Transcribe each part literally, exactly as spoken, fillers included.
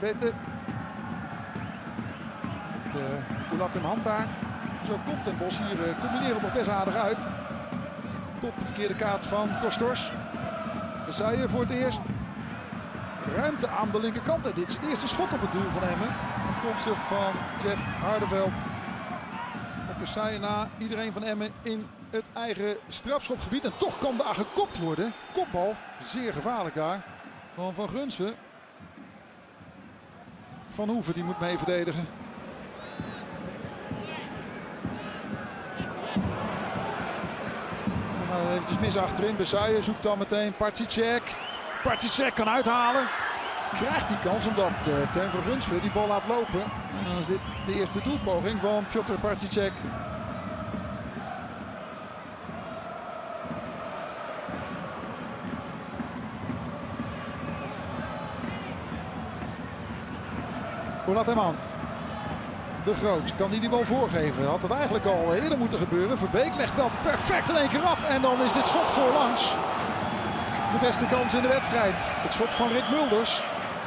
Mbete. Met uh, Oulat in hand daar. Zo komt Den Bosch hier uh, combineren nog best aardig uit. Tot de verkeerde kaart van Kostors. Bezuijen voor het eerst. Ruimte aan de linkerkant. En dit is het eerste schot op het doel van Emmen. Afkomstig van Jeff Hardenveld. Op Bezuijen na iedereen van Emmen in het eigen strafschopgebied. En toch kan daar gekopt worden. Kopbal, zeer gevaarlijk daar. Van Van Grunsven. Van Hoeven die moet mee verdedigen. Maar eventjes mis achterin. Bezuijen zoekt dan meteen Particek. Particek kan uithalen. Krijgt die kans omdat uh, Teun van Grunsven die bal laat lopen. En dan is dit de eerste doelpoging van Piotr Particek. Oulat in hand. De Groot kan hij die bal voorgeven. Had het eigenlijk al eerder moeten gebeuren. Verbeek legt wel perfect in één keer af. En dan is dit schot voorlangs. De beste kans in de wedstrijd. Het schot van Rick Mulders.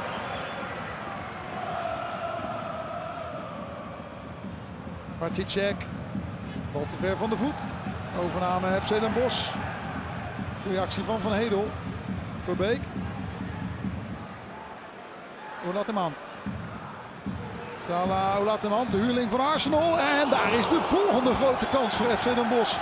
Particek. Bal te ver van de voet. Overname F C Den Bosch. Goeie actie van Van Hedel. Verbeek. Oulat in hand. Salah Oulat in hand, de huurling van Arsenal. En daar is de volgende grote kans voor F C Den Bosch.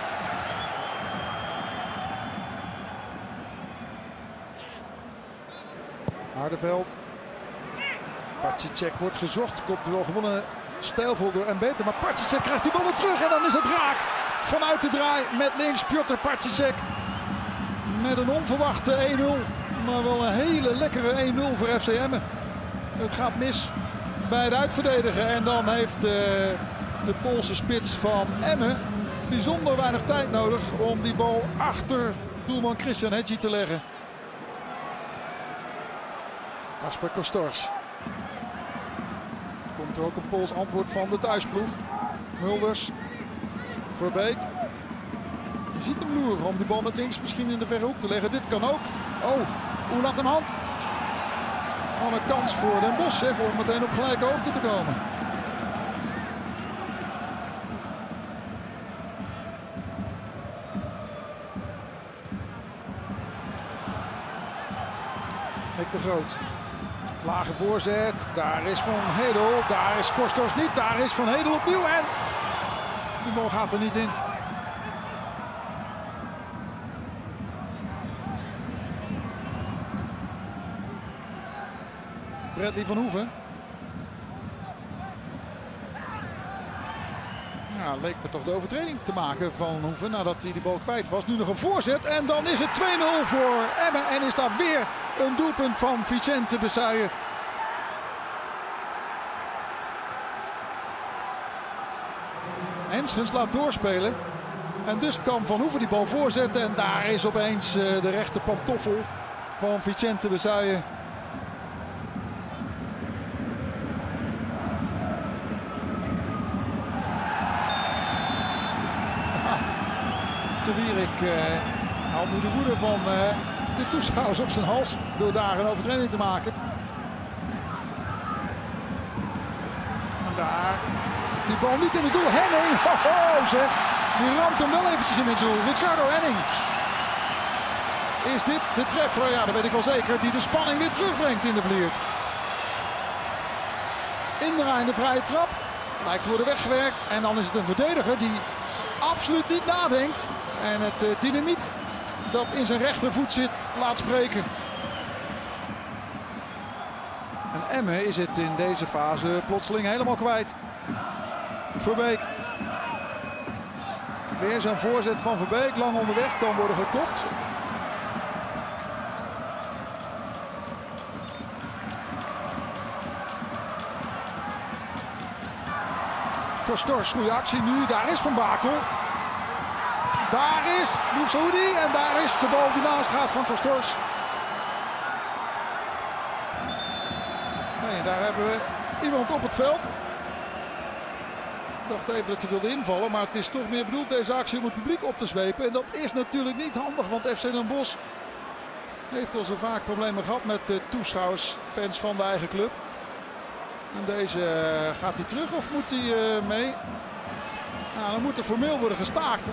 Hardenveld. Particek wordt gezocht. Komt wel gewonnen stijlvol door Mbete. Maar Particek krijgt die bal weer terug. En dan is het raak. Vanuit de draai met links Piotr Particek. Met een onverwachte één nul. Maar wel een hele lekkere één nul voor F C Emmen. Het gaat mis bij het uitverdedigen. En dan heeft uh, de Poolse spits van Emmen bijzonder weinig tijd nodig om die bal achter doelman Christian Hedgie te leggen. Kasper Kostors. Komt er ook een Pools antwoord van de thuisploeg. Mulders. Verbeek. Je ziet hem loeren om die bal met links misschien in de verre hoek te leggen. Dit kan ook. Oh, Oulat in hand. Al een kans voor Den Bosch hè, om meteen op gelijke hoogte te komen. Nick de Groot. Lage voorzet. Daar is Van Hedel. Daar is Kostors niet. Daar is Van Hedel opnieuw. En die bal gaat er niet in. Bradley van Hoeven. Nou, leek me toch de overtreding te maken van Hoeven nadat hij die bal kwijt was. Nu nog een voorzet en dan is het twee nul voor Emmen. En is daar weer een doelpunt van Vicente Bezuijen. Enschens laat doorspelen. En dus kan Van Hoeven die bal voorzetten. En daar is opeens uh, de rechter pantoffel van Vicente Bezuijen. De Wierik uh, haalt nu de woede van uh, de toeschouwers op zijn hals door daar een overtreding te maken. En daar die bal niet in het doel. Henning, ho, ho, zeg. Die ramt hem wel eventjes in het doel. Ricardo Henning. Is dit de treffer? Ja, dat weet ik wel zeker. Die de spanning weer terugbrengt in de Vliert. Indraai de vrije trap. Lijkt te worden weggewerkt. En dan is het een verdediger die absoluut niet nadenkt. En het uh, dynamiet dat in zijn rechtervoet zit laat spreken. En Emmen is het in deze fase plotseling helemaal kwijt. Verbeek. Weer zijn voorzet van Verbeek. Lang onderweg, kan worden gekopt. Kostors, goede actie nu. Daar is Van Bakel. Daar is Moussaoudi en daar is de bal die naast gaat van Kostors. Nee, daar hebben we iemand op het veld. Ik dacht even dat hij wilde invallen, maar het is toch meer bedoeld deze actie om het publiek op te zwepen. En dat is natuurlijk niet handig, want F C Den Bosch Heeft al zo vaak problemen gehad met de toeschouwers, fans van de eigen club. En deze uh, gaat hij terug of moet hij uh, mee? Nou, dan moet er formeel worden gestaakt.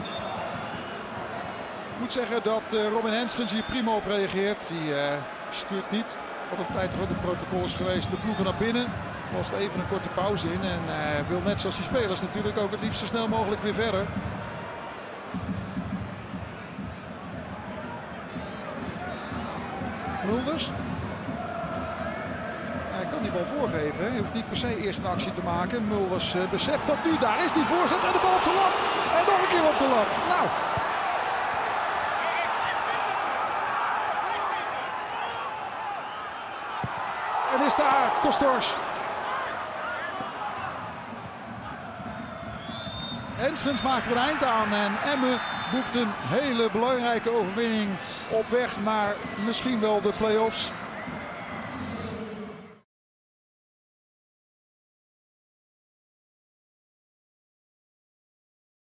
Ik moet zeggen dat uh, Robin Henschens hier prima op reageert. Die uh, stuurt niet, wat op tijd toch ook het protocol is geweest, de ploegen naar binnen. Er was even een korte pauze in en uh, wil net zoals die spelers natuurlijk ook het liefst zo snel mogelijk weer verder. Mulders. Hij kan die bal voorgeven. Hij hoeft niet per se eerst een actie te maken. Mulders uh, beseft dat nu. Daar is die voorzet en de bal op de lat. En nog een keer op de lat. Nou. En is daar Kostors. Henschens maakt er een eind aan en Emmen boekt een hele belangrijke overwinning op weg naar misschien wel de play-offs.